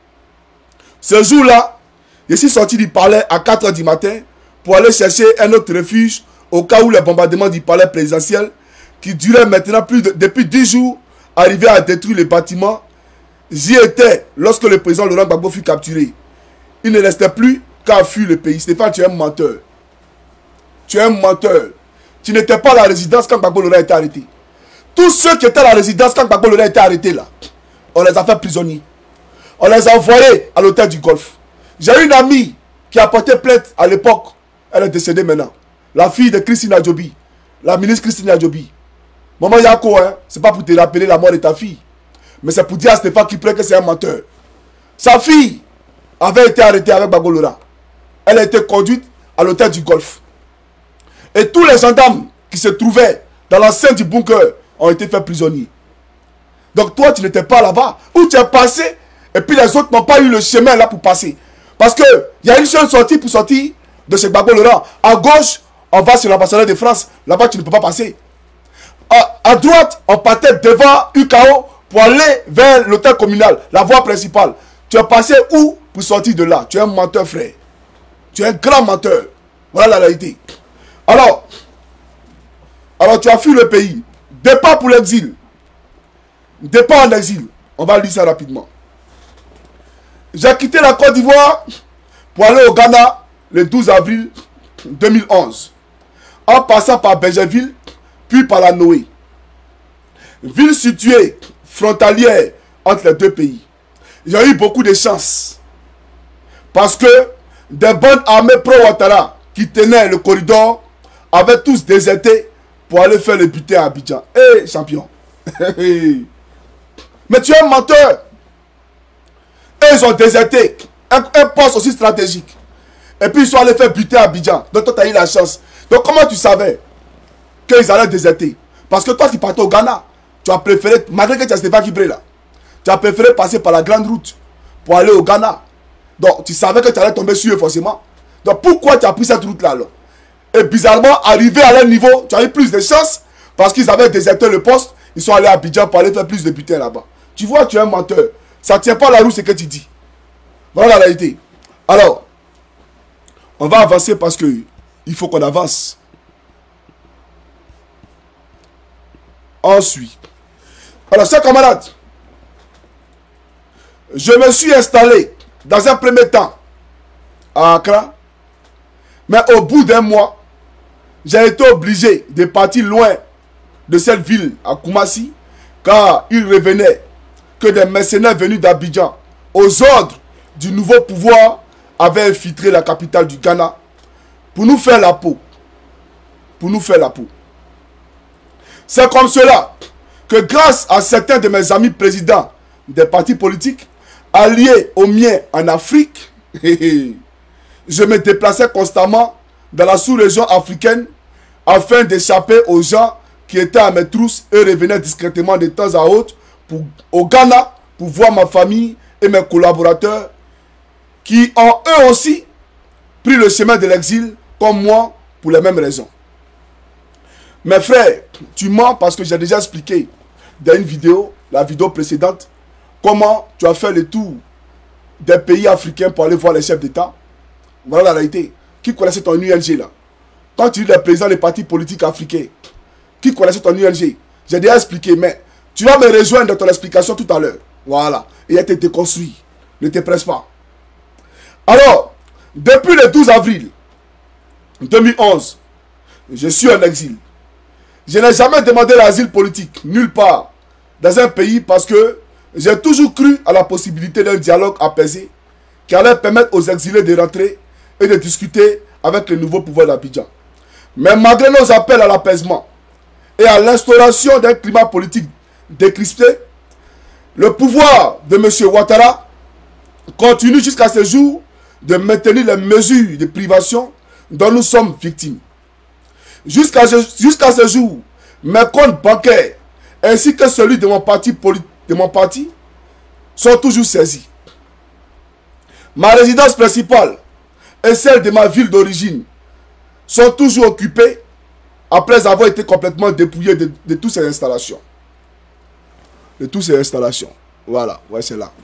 Ce jour-là, je suis sorti du palais à quatre heures du matin pour aller chercher un autre refuge au cas où les bombardements du palais présidentiel qui durait maintenant plus de, depuis dix jours arrivaient à détruire les bâtiments. J'y étais lorsque le président Laurent Gbagbo fut capturé. Il ne restait plus qu'à fuir le pays. Stéphane, tu es un menteur. Tu es un menteur. Tu n'étais pas à la résidence quand Gbagbo Laurent a été arrêté. Tous ceux qui étaient à la résidence quand Gbagbo Laurent a été arrêté là, on les a fait prisonniers. On les a envoyés à l'hôtel du Golfe. J'ai une amie qui a porté plainte à l'époque. Elle est décédée maintenant. La fille de Christine Adjobi. La ministre Christine Adjobi. Maman Yako, hein, c'est pas pour te rappeler la mort de ta fille. Mais c'est pour dire à Stéphane qui plaît que c'est un menteur. Sa fille avait été arrêtée avec Gbagbo Laurent. Elle a été conduite à l'hôtel du Golfe. Et tous les gendarmes qui se trouvaient dans l'enceinte du bunker ont été faits prisonniers. Donc toi, tu n'étais pas là-bas. Où tu es passé, et puis les autres n'ont pas eu le chemin là pour passer. Parce qu'il y a une seule sortie pour sortir de chez Gbagbo Laurent. À gauche, on va sur l'ambassadeur de France. Là-bas, tu ne peux pas passer. À, à droite, on partait devant U K O pour aller vers l'hôtel communal, la voie principale. Tu es passé où pour sortir de là? Tu es un menteur, frère. Tu es un grand menteur. Voilà la réalité. Alors, alors tu as fui le pays. Départ pour l'exil. Départ en exil. On va lire ça rapidement. J'ai quitté la Côte d'Ivoire pour aller au Ghana le douze avril deux mille onze. En passant par Bergerville, puis par la Noé. Ville située frontalière entre les deux pays. J'ai eu beaucoup de chance. Parce que des bonnes armées pro-Ouattara qui tenaient le corridor avaient tous déserté pour aller faire le butin à Abidjan. Hé, hey, champion. Mais tu es un menteur. Et ils ont déserté un, un poste aussi stratégique. Et puis ils sont allés faire buter à Abidjan. Donc toi, tu as eu la chance. Donc comment tu savais qu'ils allaient déserter? Parce que toi, tu partais au Ghana. Tu as préféré, malgré que tu as Stéphane qui brille là, tu as préféré passer par la grande route pour aller au Ghana. Donc tu savais que tu allais tomber sur eux forcément. Donc pourquoi tu as pris cette route là alors? Et bizarrement, arrivé à leur niveau, tu as eu plus de chance parce qu'ils avaient déserté le poste. Ils sont allés à Abidjan pour aller faire plus de butin là-bas. Tu vois, tu es un menteur. Ça ne tient pas la route ce que tu dis. Voilà la réalité. Alors, on va avancer parce que il faut qu'on avance. Ensuite, alors chers camarades, je me suis installé dans un premier temps à Accra, mais au bout d'un mois, j'ai été obligé de partir loin de cette ville à Koumassi, car il revenait que des mercenaires venus d'Abidjan aux ordres du nouveau pouvoir avaient infiltré la capitale du Ghana pour nous faire la peau. Pour nous faire la peau. C'est comme cela que grâce à certains de mes amis présidents des partis politiques, alliés aux miens en Afrique, je me déplaçais constamment dans la sous-région africaine afin d'échapper aux gens qui étaient à mes trousses et revenaient discrètement de temps à autre pour, au Ghana pour voir ma famille et mes collaborateurs qui ont eux aussi pris le chemin de l'exil comme moi pour les mêmes raisons. Mes frères, tu mens parce que j'ai déjà expliqué dans une vidéo, la vidéo précédente, comment tu as fait le tour des pays africains pour aller voir les chefs d'État. Voilà la réalité. Qui connaissait ton U N G là? Quand tu dis les présidents des partis politiques africains, qui connaissait ton U N G? J'ai déjà expliqué, mais tu vas me rejoindre dans ton explication tout à l'heure. Voilà. Et elle été déconstruit. Ne te presse pas. Alors, depuis le douze avril deux mille onze, je suis en exil. Je n'ai jamais demandé l'asile politique, nulle part, dans un pays parce que j'ai toujours cru à la possibilité d'un dialogue apaisé qui allait permettre aux exilés de rentrer et de discuter avec le nouveau pouvoir d'Abidjan. Mais malgré nos appels à l'apaisement et à l'instauration d'un climat politique décrispé, le pouvoir de M. Ouattara continue jusqu'à ce jour de maintenir les mesures de privation dont nous sommes victimes. Jusqu'à jusqu'à ce jour, mes comptes bancaires ainsi que celui de mon parti, de mon parti sont toujours saisis. Ma résidence principale et celle de ma ville d'origine sont toujours occupées après avoir été complètement dépouillées de, de toutes ces installations. De toutes ces installations. Voilà, ouais, c'est là.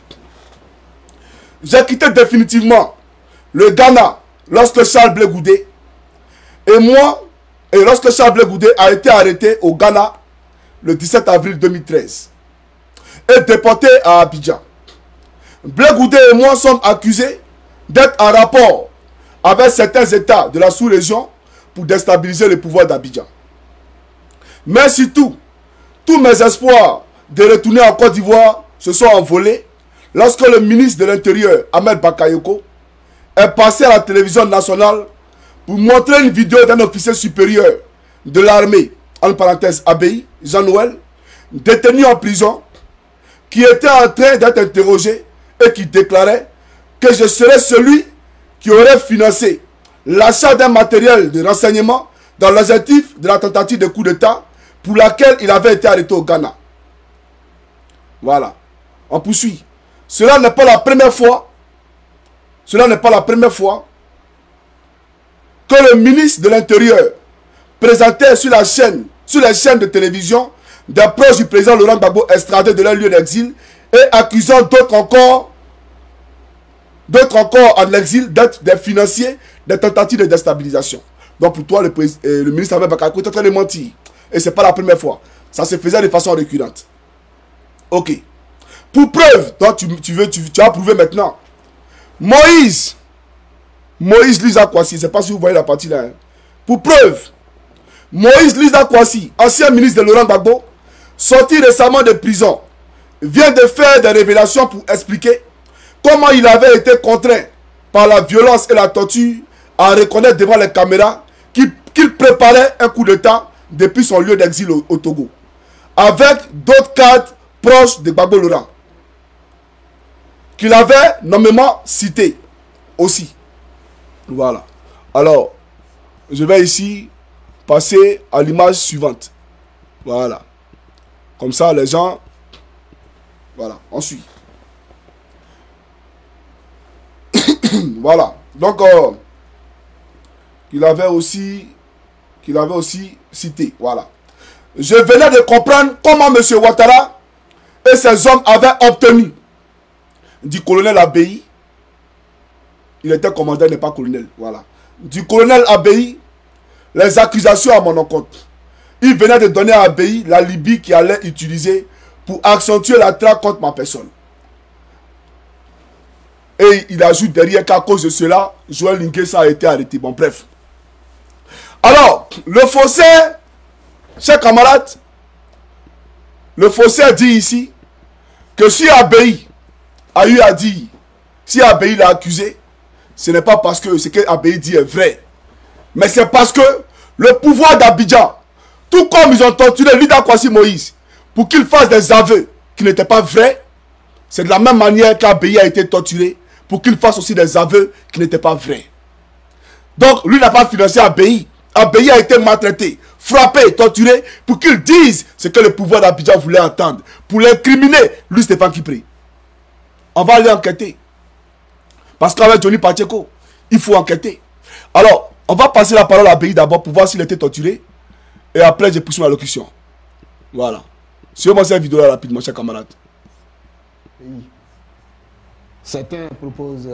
J'ai quitté définitivement le Ghana lorsque Charles Blé Goudé et moi, et lorsque Charles Blé Goudé a été arrêté au Ghana le dix-sept avril deux mille treize et déporté à Abidjan. Blé Goudé et moi sommes accusés d'être en rapport avec certains États de la sous-région pour déstabiliser le pouvoir d'Abidjan. Mais surtout, tous mes espoirs de retourner en Côte d'Ivoire se sont envolés lorsque le ministre de l'Intérieur, Ahmed Bakayoko, est passé à la télévision nationale pour montrer une vidéo d'un officier supérieur de l'armée, en parenthèse A B I, Jean-Noël, détenu en prison, qui était en train d'être interrogé et qui déclarait que je serais celui qui aurait financé l'achat d'un matériel de renseignement dans l'objectif de la tentative de coup d'État pour laquelle il avait été arrêté au Ghana. Voilà. On poursuit. Cela n'est pas la première fois, cela n'est pas la première fois que le ministre de l'Intérieur présentait sur la chaîne, sur les chaînes de télévision des proches du président Laurent Gbagbo extradés de leur lieu d'exil et accusant d'autres encore, d'autres encore en exil d'être des financiers des tentatives de déstabilisation. Donc pour toi, le, euh, le ministre Ahmed Bakayoko est en train de mentir. Et ce n'est pas la première fois. Ça se faisait de façon récurrente. Ok. Pour preuve, donc tu, tu, veux, tu, tu as prouvé maintenant. Moïse, Moïse Lisa Kwasi, je ne sais pas si vous voyez la partie là. Hein. Pour preuve, Moïse Lisa Kwasi, ancien ministre de Laurent Gbagbo, sorti récemment de prison, vient de faire des révélations pour expliquer comment il avait été contraint par la violence et la torture à reconnaître devant les caméras qu'il qu'il préparait un coup d'État depuis son lieu d'exil au, au Togo, avec d'autres cadres proches de Gbagbo Laurent, qu'il avait nommément cité aussi. Voilà. Alors, je vais ici passer à l'image suivante. Voilà. Comme ça, les gens... Voilà, on suit. Voilà. Donc, euh, qu'il avait aussi... qu'il avait aussi cité. Voilà. Je venais de comprendre comment M. Ouattara et ses hommes avaient obtenu du colonel A B I. Il était commandant, n'est pas colonel. Voilà. Du colonel A B I, les accusations à mon encontre. Il venait de donner à A B I la Libye qui allait utiliser pour accentuer la traque contre ma personne. Et il ajoute derrière qu'à cause de cela, Joël Nguessa a été arrêté. Bon, bref. Alors, le faussaire, chers camarades, le faussaire dit ici que si A B I a eu à dire, si A B I l'a accusé, ce n'est pas parce que ce que A B I dit est vrai, mais c'est parce que le pouvoir d'Abidjan, tout comme ils ont torturé Lida Kwasi Moïse pour qu'il fasse des aveux qui n'étaient pas vrais, C'est de la même manière qu'Abéi a été torturé pour qu'il fasse aussi des aveux qui n'étaient pas vrais. Donc, lui n'a pas financé Abéi. Abéi a été maltraité, frappé, torturé pour qu'il dise ce que le pouvoir d'Abidjan voulait entendre. Pour l'incriminer, lui, Stéphane Kipré. On va aller enquêter. Parce qu'avec Johnny Pacheco, il faut enquêter. Alors, on va passer la parole à Abéi d'abord pour voir s'il était torturé. Et après, je pousse ma locution. Voilà. Suivez-moi cette vidéo là rapidement, chers camarades. Certains proposent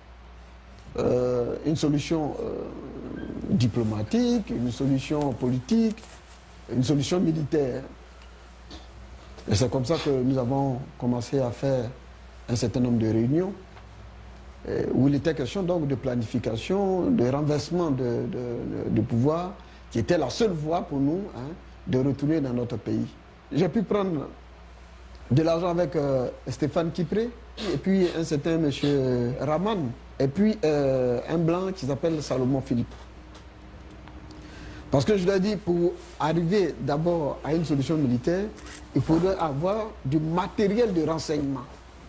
euh, une solution euh, diplomatique, une solution politique, une solution militaire. Et c'est comme ça que nous avons commencé à faire un certain nombre de réunions euh, où il était question donc de planification, de renversement de, de, de, de pouvoir, qui était la seule voie pour nous hein, de retourner dans notre pays. J'ai pu prendre de l'argent avec euh, Stéphane Kipré, et puis un certain monsieur Raman, et puis euh, un blanc qui s'appelle Salomon Philippe. Parce que je leur ai dit, pour arriver d'abord à une solution militaire, il faudrait avoir du matériel de renseignement.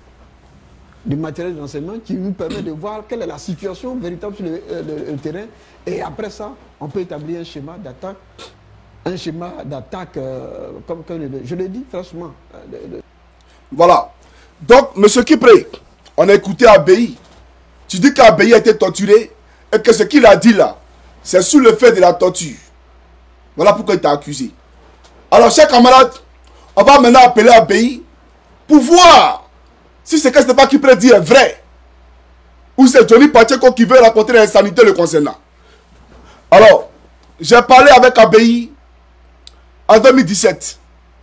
Du matériel de renseignement qui nous permet de voir quelle est la situation véritable sur le, euh, le, le terrain. Et après ça, on peut établir un schéma d'attaque. Un schéma d'attaque, euh, comme, comme je l'ai dit franchement. Euh, de... Voilà. Donc, M. Kipré, on a écouté Abéi. Tu dis qu'Abéi a été torturé et que ce qu'il a dit là, c'est sous le fait de la torture. Voilà pourquoi il t'a accusé. Alors, chers camarades, on va maintenant appeler Abéi pour voir si ce que Stéphane Kipré dit est vrai. Ou c'est Johnny Pacheco qui veut raconter l'insanité le concernant. Alors, j'ai parlé avec Abéi en deux mille dix-sept.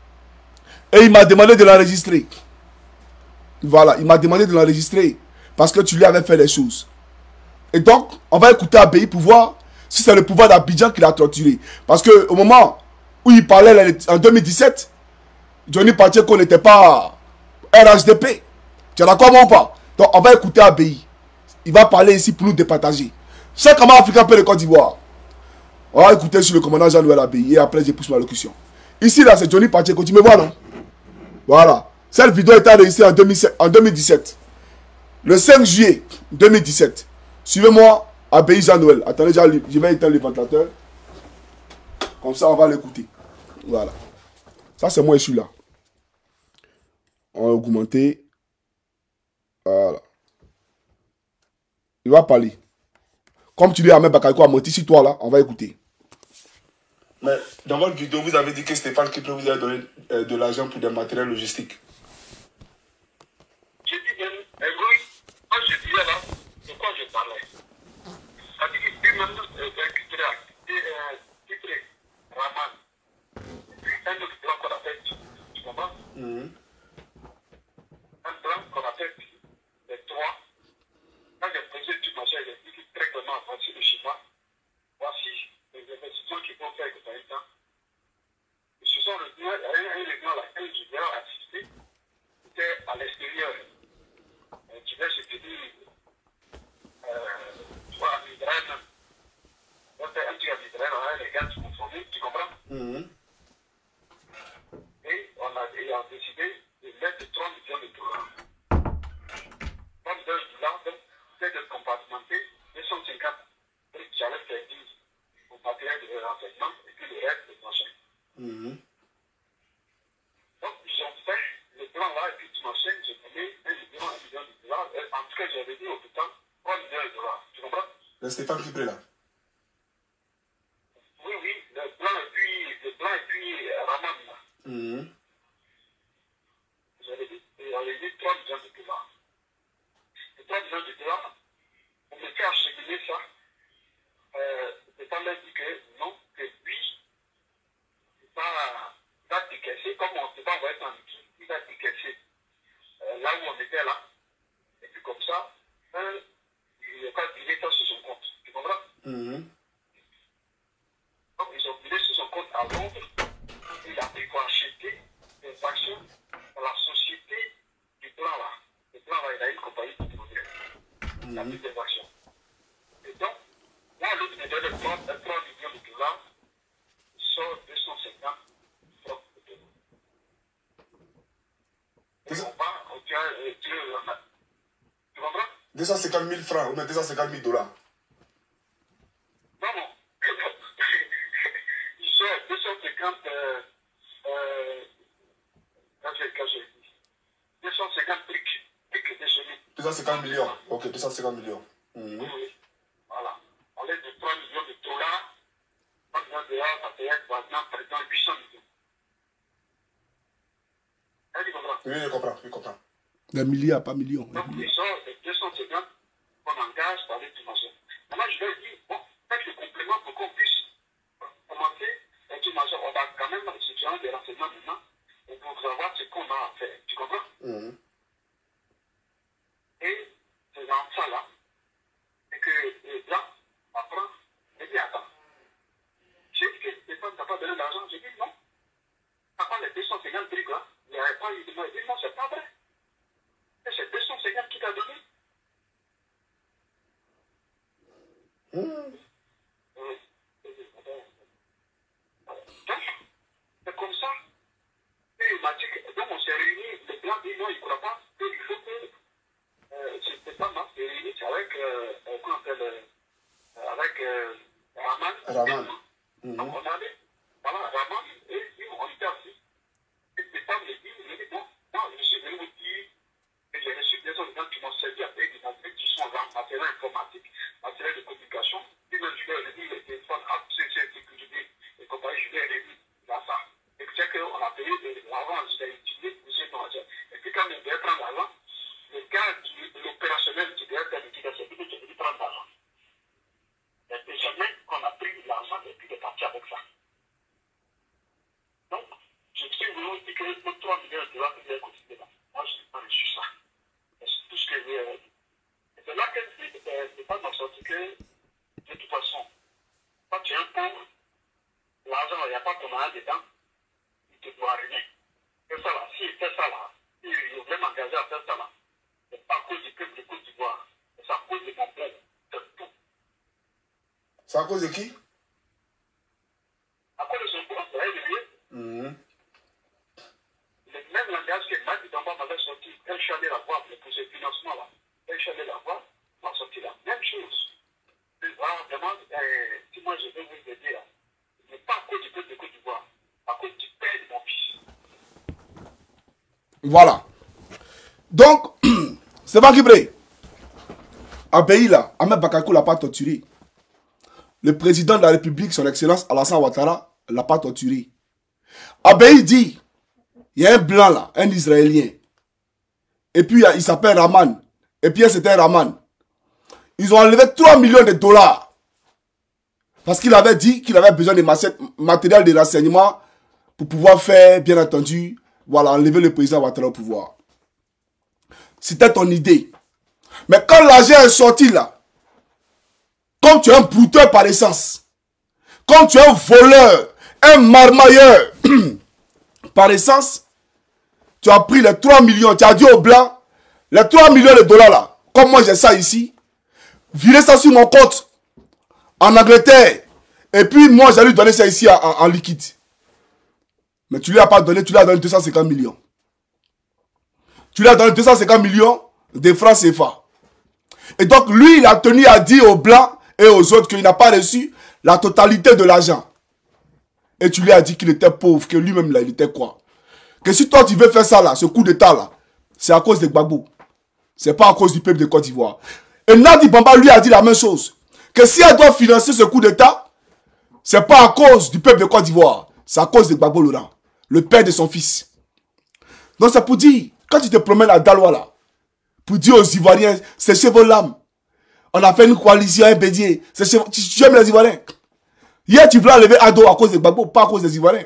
Et il m'a demandé de l'enregistrer. Voilà, il m'a demandé de l'enregistrer. Parce que tu lui avais fait les choses. Et donc, on va écouter Abéi pour voir si c'est le pouvoir d'Abidjan qui l'a torturé. Parce qu'au moment où il parlait en deux mille dix-sept, Johnny Pacheco n'était pas R H D P. Tu es d'accord ou pas? Donc, on va écouter Abéi. Il va parler ici pour nous départager. Chaque camarade africain peut le Côte d'Ivoire. On va écouter sur le commandant Jean-Noël Abéi. Et après, je pousse ma locution. Ici, là, c'est Johnny Pacheco. Tu me vois, non? Voilà. Cette vidéo est enregistrée en, en deux mille dix-sept. Le cinq juillet deux mille dix-sept. Suivez-moi, Abéi Jean-Noël. Attendez, je vais éteindre le ventilateur. Comme ça, on va l'écouter. Voilà. Ça, c'est moi, je suis là. On va augmenter. Voilà. Il va parler. Comme tu dis à Ahmed Bakayoko a menti sur toi, là, on va écouter. Mais dans votre vidéo, vous avez dit que Stéphane Kipré vous a donné euh, de l'argent pour des matériels logistiques. J'ai dit même, euh, oui, quand je disais là, de quoi je parlais. C'est-à-dire qu'il dit même Kipré, Raman, puis un autre plan qu'on appelle, tu comprends? Mm-hmm. Un plan qu'on appelle les trois. Quand j'ai posé tout ma chaise, j'ai dit très clairement, voici le schéma, voici les investissements qu'ils vont faire avec le temps. Ils se sont retenus, il y a un réunion à laquelle je viens assister, c'était à l'extérieur. Tu vas se tenir, tu vois, à Midraine, on fait un truc à Midraine, on a les gars qui sont formés, tu comprends? Mm-hmm. Et on a, et on a décidé de mettre trois millions de dollars. trois millions de dollars, donc, c'est de compartimenter deux cent cinquante briques, j'allais faire dix au matériel de renseignement et puis le reste de machin. Mm-hmm. Donc, ils ont fait le plan là et puis tout machin, j'ai donné un million, un million de dollars. En tout cas, j'avais dit au total trois millions de dollars. Tu comprends? Le Stéphane Kipré là. Oui, oui, le plan et puis, le plan et puis Raman là. Mm-hmm. J'avais dit, j'avais dit trois millions de dollars. Et trois millions de dollars, on me fait acheminer ça. Euh, le temps m'a dit que non, que lui, il va, il va décaisser, comme on ne peut pas envoyer dans l'équipe, il va décaisser euh, là où on était là. Et puis comme ça, hein, il n'a pas bilé ça sur son compte. Tu comprends? Mm-hmm. Donc ils ont bilé sur son compte à Londres. Il a pris pour acheter des actions dans la société du plan là. Le plan là, il a une compagnie qui produit. Il a pris des actions. Et donc, moi, l'autre me donne trois millions de dollars, sort deux cent cinquante francs de dollars. Et on va, on tient, de tirer l'argent. Tu comprends? deux cent cinquante mille francs ou bien deux cent cinquante mille dollars. Non, non. Il sort deux cent cinquante... Euh, euh, deux cent cinquante briques. Briques de semis. deux cent cinquante millions. Ok, deux cent cinquante millions. Mmh. Oui. Voilà. On est de trois millions de dollars. trois millions de dollars, ça fait par exemple huit cents millions. Est-ce que tu comprends? Oui, je comprends, je comprends. Des milliards, pas millions. Donc, ils sont deux cent cinquante qu'on engage par les dimensions. Maintenant, je leur dis, bon, faites le complément pour qu'on puisse commencer les dimensions. On va quand même étudier des renseignements maintenant pour savoir ce qu'on a à faire. Tu comprends? Mmh. Et ces enfants-là, c'est que les blancs apprennent, et dit, attends. J'ai dit que Stéphane n'a pas donné l'argent. J'ai dit non. Après les deux cent cinquante briques là, il n'y avait pas eu de moi. Il dit non, c'est pas vrai. Et c'est deux cent cinquante qui t'a donné. Mmh. Donc, c'est comme ça. Et il m'a dit que, donc on s'est réunis, les blancs disent non, ils ne croient pas. Et il faut que, euh, c'était pas mal, s'est réunis avec, euh, comment on appelle, euh, avec euh, Raman. Raman. Mmh. Donc on allait, voilà, Raman, et puis on était assis. Et Stéphane me dit, il me dit, bon, moi, je suis venu vous dire que j'ai reçu des gens qui m'ont servi à payer des matériels qui sont en matériel informatique, matériel de communication. Puis même, je leur ai dit, les téléphones, C C, sécurité, et compagnie, je leur ai dit, là, ça. Et puis, c'est qu'on a payé l'argent, je l'ai utilisé pour ces dons. Et puis, quand il devait prendre l'argent, le gars, l'opérationnel qui devait faire l'utilisation, il dit, il prendre l'argent. Et jamais qu'on a pris l'argent et puis il est parti avec ça. Donc, je suis venu dire que pour trois millions de dollars, il y a continué là. Moi, je n'ai pas reçu ça. C'est tout ce que j'ai dit. Et c'est là que c'est pas dans sorti que, de toute façon, quand tu es un pauvre, l'argent, il n'y a pas ton argent dedans, il te doit rien. Et ça là, s'il fait ça là, s'il voulait m'engager à faire ça là, c'est pas à cause du peuple de Côte d'Ivoire, c'est à cause de mon pauvre. C'est tout. C'est à cause de qui? À cause de son pauvre, c'est vrai. Mmh. Le même langage que Madi Damba m'avait sorti, elle chalait la voix pour ce financement-là. Elle chalait la voix, m'a sorti la même chose. Alors, vraiment, euh, si moi je veux vous aider là, ce n'est pas à cause du peuple de Côte d'Ivoire, à cause du père de mon fils. Voilà. Donc, c'est pas Kibré. Un pays là, Ahmed Bakakou l'a pas torturé. Le président de la République, son excellence Alassane Ouattara, l'a pas torturé. Abey dit, il y a un blanc là, un Israélien. Et puis il s'appelle Raman. Et puis c'était Raman. Ils ont enlevé trois millions de dollars. Parce qu'il avait dit qu'il avait besoin de matériel de renseignement pour pouvoir faire, bien entendu, voilà, enlever le président Ouattara au pouvoir. C'était ton idée. Mais quand l'argent est sorti là, comme tu es un brouteur par essence, comme tu es un voleur, un marmailleur par essence, tu as pris les trois millions, tu as dit au blanc, les trois millions de dollars là, comme moi j'ai ça ici, virez ça sur mon compte en Angleterre, et puis moi j'ai lui donné ça ici en, en, en liquide. Mais tu lui as pas donné, tu lui as donné deux cent cinquante millions. Tu lui as donné deux cent cinquante millions de francs C F A. Et donc lui il a tenu à dire aux blancs et aux autres qu'il n'a pas reçu la totalité de l'argent. Et tu lui as dit qu'il était pauvre, que lui-même là, il était quoi? Que si toi tu veux faire ça là, ce coup d'état là, c'est à cause de Gbagbo. C'est pas à cause du peuple de Côte d'Ivoire. Et Nadi Bamba lui a dit la même chose. Que si elle doit financer ce coup d'état, c'est pas à cause du peuple de Côte d'Ivoire. C'est à cause de Gbagbo Laurent, le père de son fils. Donc c'est pour dire, quand tu te promènes à Daloa là, pour dire aux Ivoiriens, séchez vos lames. On a fait une coalition, un bédier. Tu, tu aimes les Ivoiriens. Hier, tu voulais enlever Ado à cause de Gbagbo, pas à cause des Ivoiriens.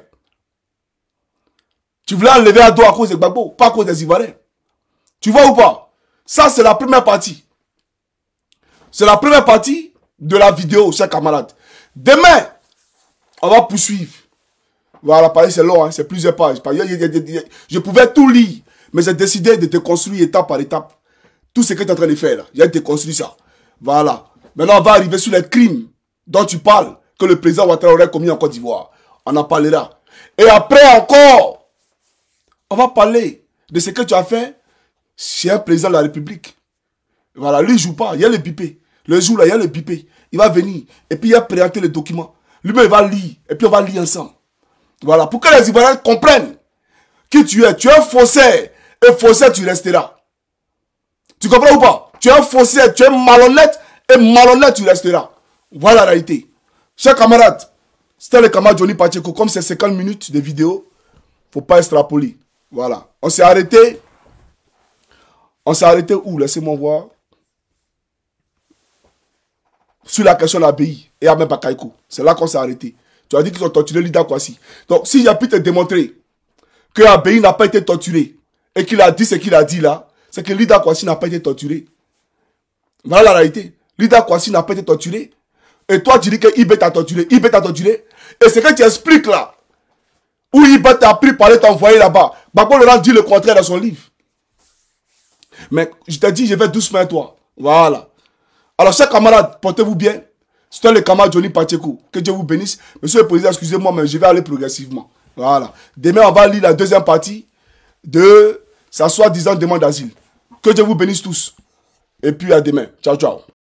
Tu voulais enlever Ado à cause de Gbagbo, pas à cause des Ivoiriens. Tu vois ou pas? Ça, c'est la première partie. C'est la première partie de la vidéo, chers camarades. Demain, on va poursuivre. Voilà, pareil, c'est long, hein, c'est plusieurs pages. Je pouvais tout lire, mais j'ai décidé de te construire étape par étape. Tout ce que tu es en train de faire, là, j'ai te construit ça. Voilà. Maintenant, on va arriver sur les crimes dont tu parles, que le président Ouattara aurait commis en Côte d'Ivoire. On en parlera. Et après encore, on va parler de ce que tu as fait C'est un président de la République. Voilà, lui, il ne joue pas. Il y a le pipé. Le jour là, il y a le pipé. Il va venir. Et puis, il va présenter les documents. Lui-même, il va lire. Et puis, on va lire ensemble. Voilà. Pour que les Ivoiriens comprennent qui tu es. Tu es un faussaire. Et faussaire, tu resteras. Tu comprends ou pas? Tu es un faussaire. Tu es malhonnête. Et malhonnête, tu resteras. Voilà la réalité. Chers camarades, c'était le camarade Johnny Pacheco. Comme c'est cinquante minutes de vidéo, il ne faut pas extrapoler. Voilà. On s'est arrêté. On s'est arrêté où? Laissez-moi voir. Sur la question de l'A B I et Ahmed Bakaïko. C'est là qu'on s'est arrêté. Tu as dit qu'ils ont torturé Lida Kwasi. Donc, s'il y a pu te démontrer que l'A B I n'a pas été torturé et qu'il a dit ce qu'il a dit là, c'est que Lida Kwasi n'a pas été torturé. Voilà la réalité. Lida Kwasi n'a pas été torturé. Et toi, tu dis que Ibé t'a torturé. Ibé t'a torturé. Et ce que tu expliques là, où Ibé t'a pris par aller t'envoyer là-bas, Gbagbo Laurent dit le contraire dans son livre. Mais je te dis, je vais doucement à toi. Voilà. Alors, chers camarades, portez-vous bien. C'était le camarade Johnny Pacheco. Que Dieu vous bénisse. Monsieur le Président, excusez-moi, mais je vais aller progressivement. Voilà. Demain, on va lire la deuxième partie de sa soi-disant demande d'asile. Que Dieu vous bénisse tous. Et puis, à demain. Ciao, ciao.